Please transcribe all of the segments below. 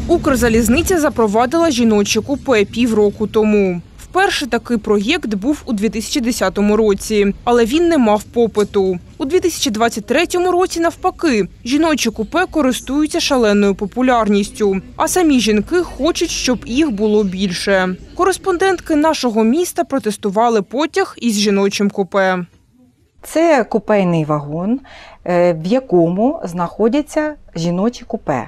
Укрзалізниця запровадила жіноче купе півроку тому. Вперше такий проєкт був у 2010 році, але він не мав попиту. У 2023 році, навпаки, жіночі купе користуються шаленою популярністю, а самі жінки хочуть, щоб їх було більше. Кореспондентки нашого міста протестували потяг із жіночим купе. Це купейний вагон, в якому знаходяться жіночі купе.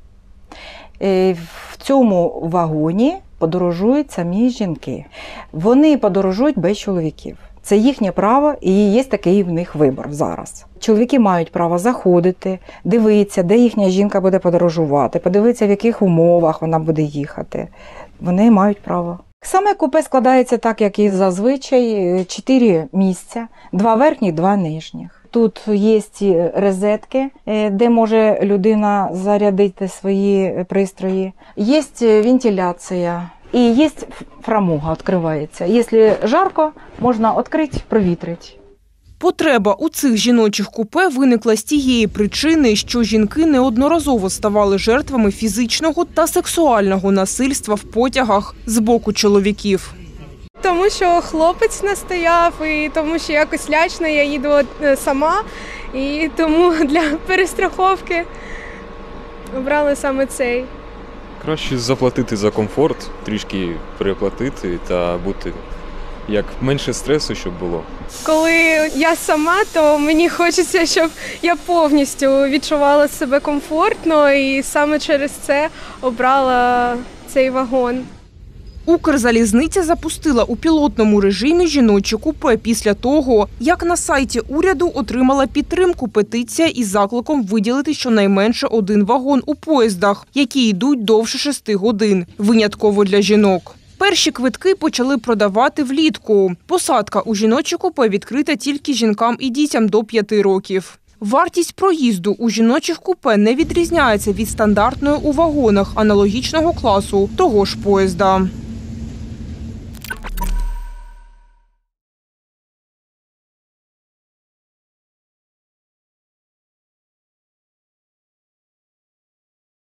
В цьому вагоні подорожують самі жінки. Вони подорожують без чоловіків. Це їхнє право і є такий в них вибір зараз. Чоловіки мають право заходити, дивитися, де їхня жінка буде подорожувати, подивитися, в яких умовах вона буде їхати. Вони мають право. Саме купе складається так, як і зазвичай, 4 місця, 2 верхніх, 2 нижніх. Тут є розетки, де може людина зарядити свої пристрої. Є вентиляція і є фрамуга, відкривається. Якщо жарко, можна відкрити, провітрити. Потреба у цих жіночих купе виникла з тієї причини, що жінки неодноразово ставали жертвами фізичного та сексуального насильства в потягах з боку чоловіків. Тому що хлопець настояв, і тому що якось лячно, я їду сама, і тому для перестраховки обрали саме цей. Краще заплатити за комфорт, трішки переплатити та бути як менше стресу, щоб було. Коли я сама, то мені хочеться, щоб я повністю відчувала себе комфортно, і саме через це обрала цей вагон. Укрзалізниця запустила у пілотному режимі жіночі купе після того, як на сайті уряду отримала підтримку петиція із закликом виділити щонайменше 1 вагон у поїздах, які йдуть довше 6 годин, винятково для жінок. Перші квитки почали продавати влітку. Посадка у жіночі купе відкрита тільки жінкам і дітям до 5 років. Вартість проїзду у жіночих купе не відрізняється від стандартної у вагонах аналогічного класу того ж поїзда.